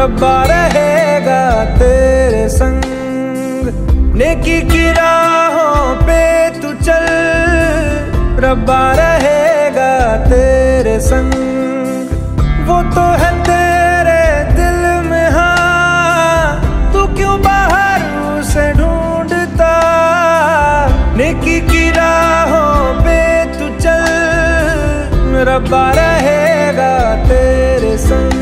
रब्बा रहेगा तेरे संग। नेकी की राहों पे तू चल, रब्बा रहेगा तेरे संग। वो तो है तेरे दिल में, हाँ तू क्यों बाहर उसे ढूंढता। नेकी की राहों पे तू चल, रब्बा रहेगा तेरे संग।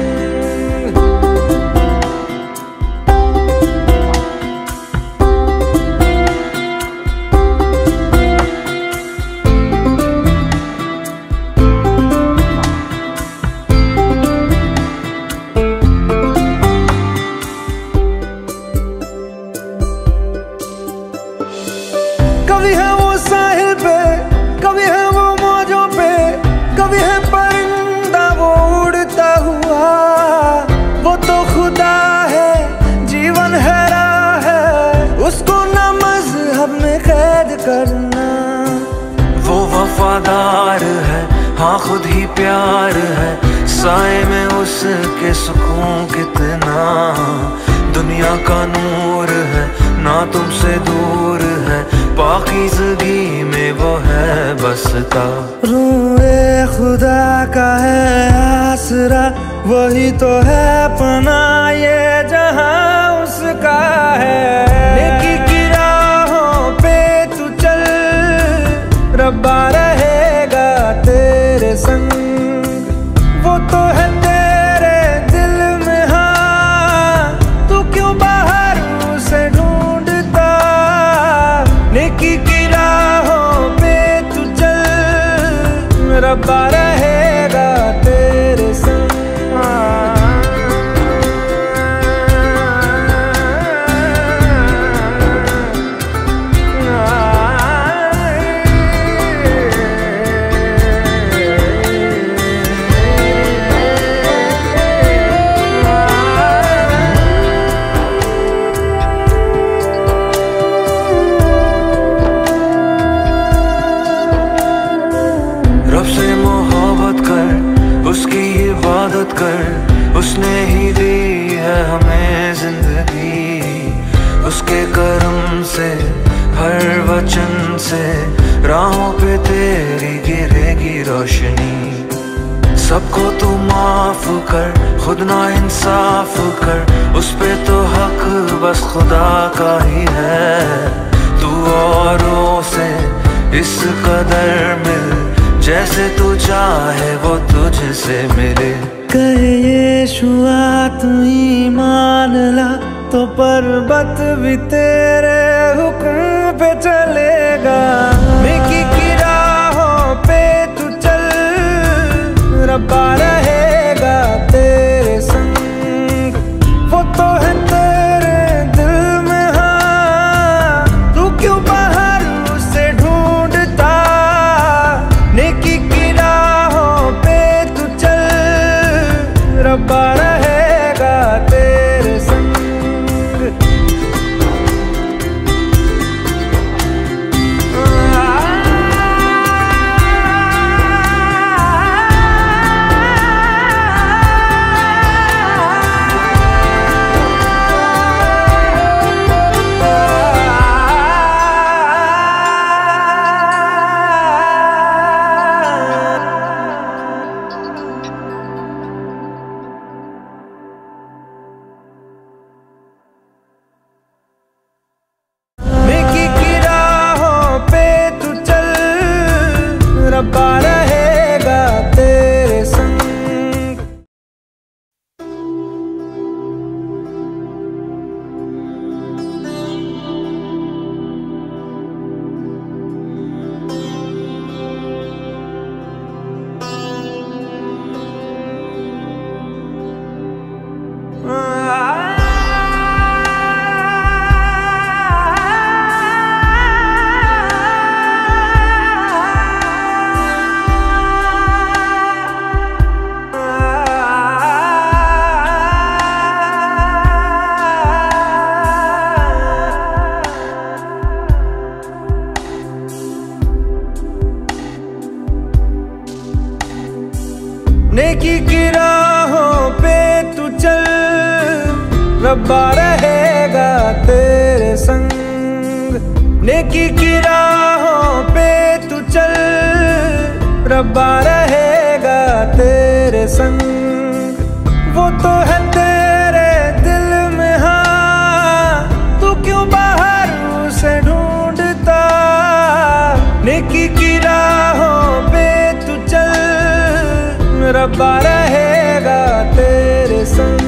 कभी है वो साहिल पे, कभी है वो मौजों पे, कभी है परिंदा वो उड़ता हुआ। वो तो खुदा है, जीवन है राह है, उसको न मजहब में कैद करना। वो वफादार है, हाँ खुद ही प्यार है, साए में उसके सुकून कितना। दुनिया का नूर है, ना तुमसे दूर है, पाकीज़गी में वो है बसता। रूए खुदा का है आसरा, वही तो है पनाह ये जहां उसका है। नेकी की राहों पे तू चल, रब्बा रहेगा तेरे संग। वो तो है तेरे दिल में, हाँ तू क्यों बाहर उसे ढूंढता। नेकी की राहों पे तू चल, रब्बा रहेगा तेरे संग। रब से मोहब्बत कर, उसकी इबादत कर, उसने ही दी है हमें जिंदगी। उसके करम से, हर वचन से, राहों पे तेरी गिरेगी रोशनी। सबको तू माफ कर, खुद ना इंसाफ कर, उस पे तो हक बस खुदा का ही है। तू औरों से इस कदर मिल, जैसे तू चाहे वो तुझसे मिले। कहे यीशुआ तू ईमान ला, तो पर्वत भी तेरे हुक्म पे चलेगा। नेकी की राहों पे तू चल, रब्बा रहेगा तेरे संग। वो तो है तेरे दिल में, हाँ तू क्यों बाहर उसे ढूंढता। नेकी की राहों पे तू चल, रब्बा रहेगा तेरे संग। रब्बा रहेगा तेरे संग। नेकी की राहों पे तू चल, रब्बा रहेगा तेरे संग। वो तो है तेरे दिल में, हाँ तू क्यों बाहर उसे ढूंढता। नेकी की राहों पे तू चल, रब्बा रहेगा तेरे संग।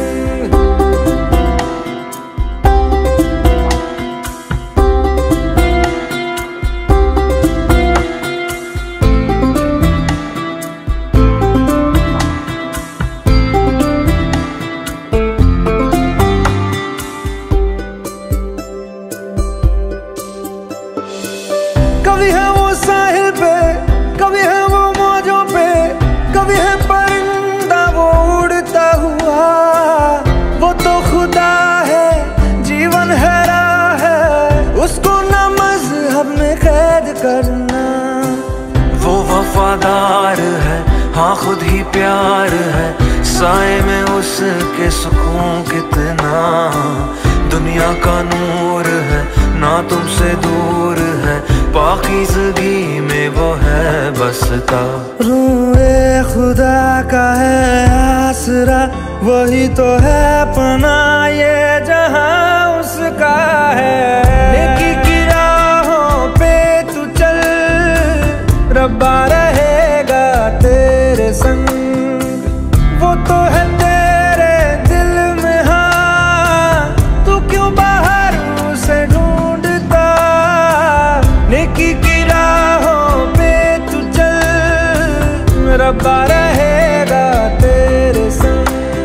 कभी है वो साहिल पे, कभी है वो मौजों पे, कभी है परिंदा वो उड़ता हुआ। वो तो खुदा है, जीवन है राह है, उसको न मजहब में कैद करना। वो वफादार है, हाँ खुद ही प्यार है, साए में उसके सुकून कितना। दुनिया का नूर है, ना तुमसे दूर है, पाकीज़गी में वो है बसता। रूए खुदा का है आसरा, वही तो है पनाह ये जहां उसका है। नेकी की राहों पे तू चल, रब्बा रहेगा तेरे संग। वो तो है तेरे दिल में, हाँ तू क्यों बाहर उसे ढूंढता। नेकी की राहों पे तू चल, रब्बा रहेगा तेरे संग।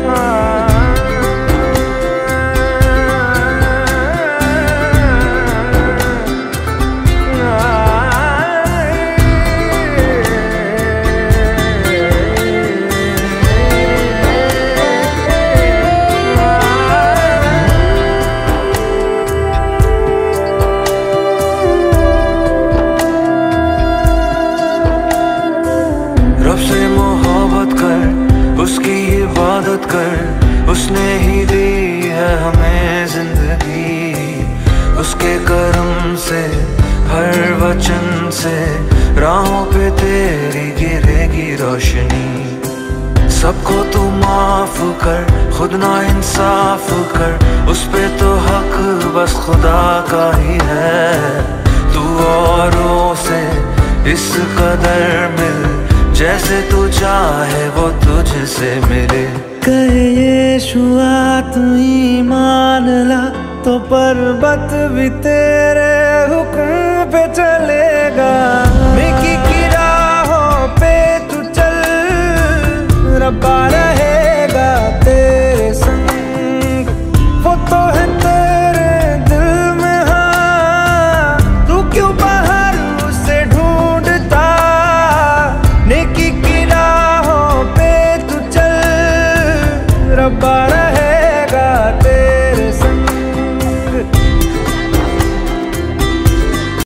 रब से मोहब्बत कर, उसकी इबादत कर, उसने ही दी है हमें जिंदगी। उसके करम से हर वचन से राहों पे तेरी गिरेगी रोशनी। सबको तू माफ कर, खुद ना इंसाफ कर, उस पे तो हक बस खुदा का ही है। तू औरों से इस कदर मिल, जैसे तू चाहे वो तुझसे मिले। कहे यीशुआ तू ईमान ला, तो पर्वत भी तेरे हुक्म पे चलेगा। नेकी की राहों पे तू चल, रब्बा